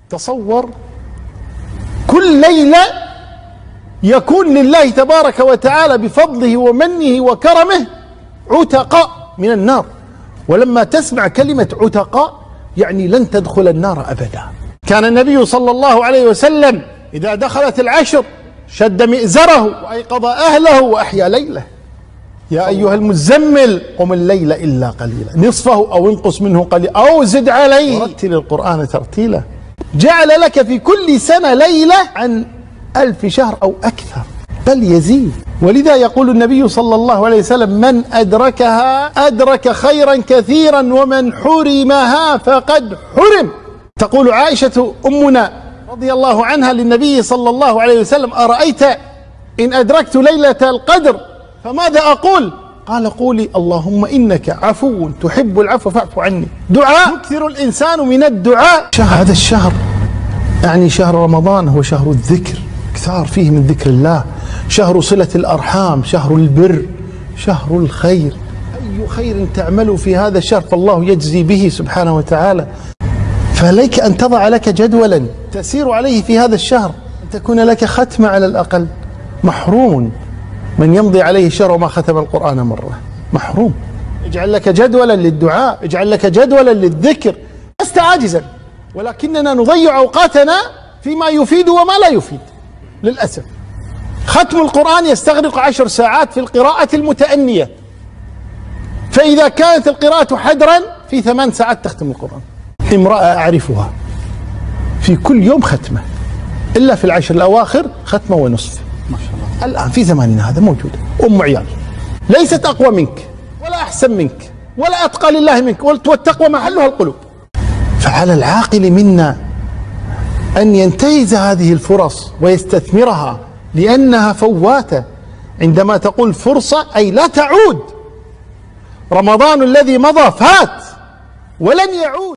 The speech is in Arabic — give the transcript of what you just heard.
تصور كل ليلة يكون لله تبارك وتعالى بفضله ومنه وكرمه عتقاء من النار. ولما تسمع كلمة عتقاء يعني لن تدخل النار أبدا. كان النبي صلى الله عليه وسلم إذا دخلت العشر شد مئزره وأيقظ أهله وأحيا ليله. يا أيها المزمل قم الليل إلا قليلا نصفه أو انقص منه قليلا أو زد عليه ورتل القرآن ترتيلا. جعل لك في كل سنة ليلة عن 1000 شهر أو أكثر بل يزيد. ولذا يقول النبي صلى الله عليه وسلم من أدركها أدرك خيرا كثيرا ومن حرمها فقد حرم. تقول عائشة أمنا رضي الله عنها للنبي صلى الله عليه وسلم أرأيت إن أدركت ليلة القدر فماذا أقول؟ قال قولي اللهم إنك عفو تحب العفو فاعف عني. دعاء يكثر الإنسان من الدعاء. هذا الشهر يعني شهر رمضان هو شهر الذكر، اكثار فيه من ذكر الله، شهر صلة الأرحام، شهر البر، شهر الخير. أي خير تعمل في هذا الشهر فالله يجزي به سبحانه وتعالى. فعليك أن تضع لك جدولا تسير عليه في هذا الشهر، أن تكون لك ختمة على الأقل. محروم من يمضي عليه الشهر وما ختم القرآن مرة، محروم. اجعل لك جدولا للدعاء، اجعل لك جدولا للذكر. لست عاجزا، ولكننا نضيع أوقاتنا فيما يفيد وما لا يفيد للأسف. ختم القرآن يستغرق 10 ساعات في القراءة المتأنية، فإذا كانت القراءة حدرا في 8 ساعات تختم القرآن. امرأة أعرفها في كل يوم ختمة، إلا في العشر الأواخر ختمة ونصف. ما شاء الله. الآن في زماننا هذا موجودة أم عيال ليست أقوى منك ولا أحسن منك ولا أتقى لله منك، والتقوى محلها القلوب. فعلى العاقل منا أن ينتهز هذه الفرص ويستثمرها لأنها فواتة. عندما تقول فرصة أي لا تعود. رمضان الذي مضى فات ولن يعود.